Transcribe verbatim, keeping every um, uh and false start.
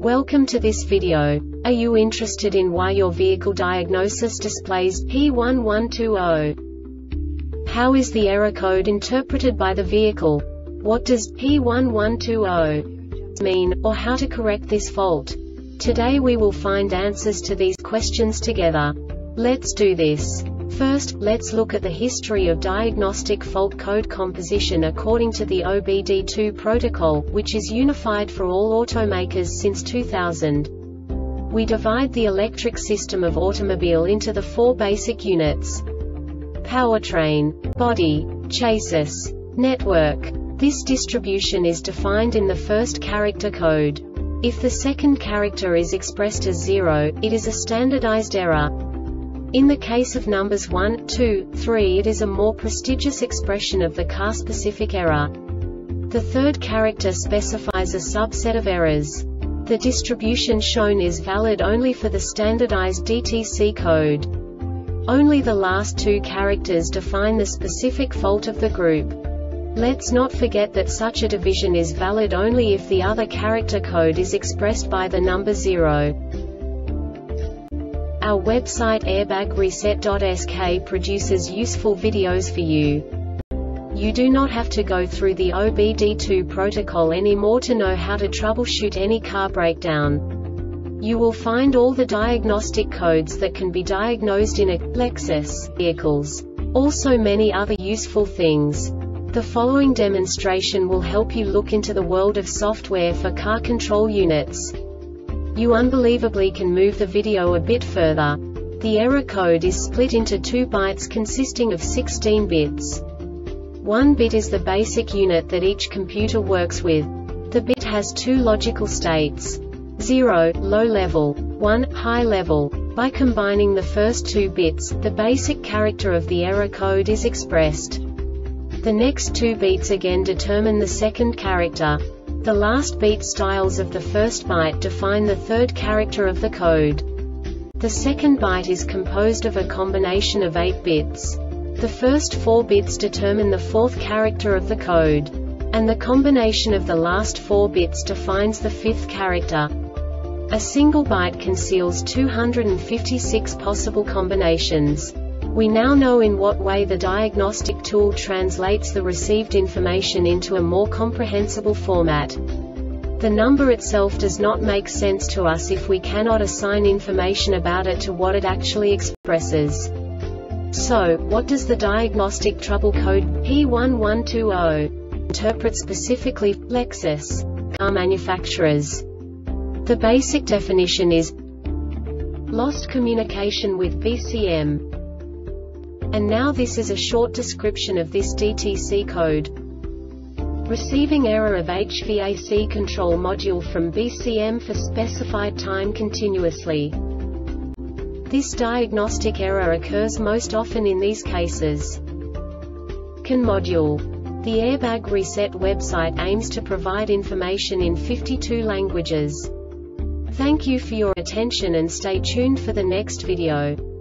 Welcome to this video. Are you interested in why your vehicle diagnosis displays P one one two zero? How is the error code interpreted by the vehicle? What does P one one two zero mean, or how to correct this fault? Today we will find answers to these questions together. Let's do this. First, let's look at the history of diagnostic fault code composition according to the O B D two protocol, which is unified for all automakers since two thousand. We divide the electric system of automobile into the four basic units: powertrain, body, chassis, network. This distribution is defined in the first character code. If the second character is expressed as zero, it is a standardized error. In the case of numbers one, two, three, it is a more prestigious expression of the car-specific error. The third character specifies a subset of errors. The distribution shown is valid only for the standardized D T C code. Only the last two characters define the specific fault of the group. Let's not forget that such a division is valid only if the other character code is expressed by the number zero. Our website airbag reset dot S K produces useful videos for you. You do not have to go through the O B D two protocol anymore to know how to troubleshoot any car breakdown. You will find all the diagnostic codes that can be diagnosed in a Lexus vehicles. Also many other useful things. The following demonstration will help you look into the world of software for car control units. You unbelievably can move the video a bit further. The error code is split into two bytes consisting of sixteen bits. One bit is the basic unit that each computer works with. The bit has two logical states: zero, low level, one, high level. By combining the first two bits, the basic character of the error code is expressed. The next two beats again determine the second character. The last beat styles of the first byte define the third character of the code. The second byte is composed of a combination of eight bits. The first four bits determine the fourth character of the code. And the combination of the last four bits defines the fifth character. A single byte conceals two hundred fifty-six possible combinations. We now know in what way the diagnostic tool translates the received information into a more comprehensible format. The number itself does not make sense to us if we cannot assign information about it to what it actually expresses. So, what does the diagnostic trouble code P one one two zero interpret specifically for Lexus car manufacturers? The basic definition is lost communication with B C M. And now this is a short description of this D T C code. Receiving error of H V A C control module from B C M for specified time continuously. This diagnostic error occurs most often in these cases. C A N module. The Airbag Reset website aims to provide information in fifty-two languages. Thank you for your attention and stay tuned for the next video.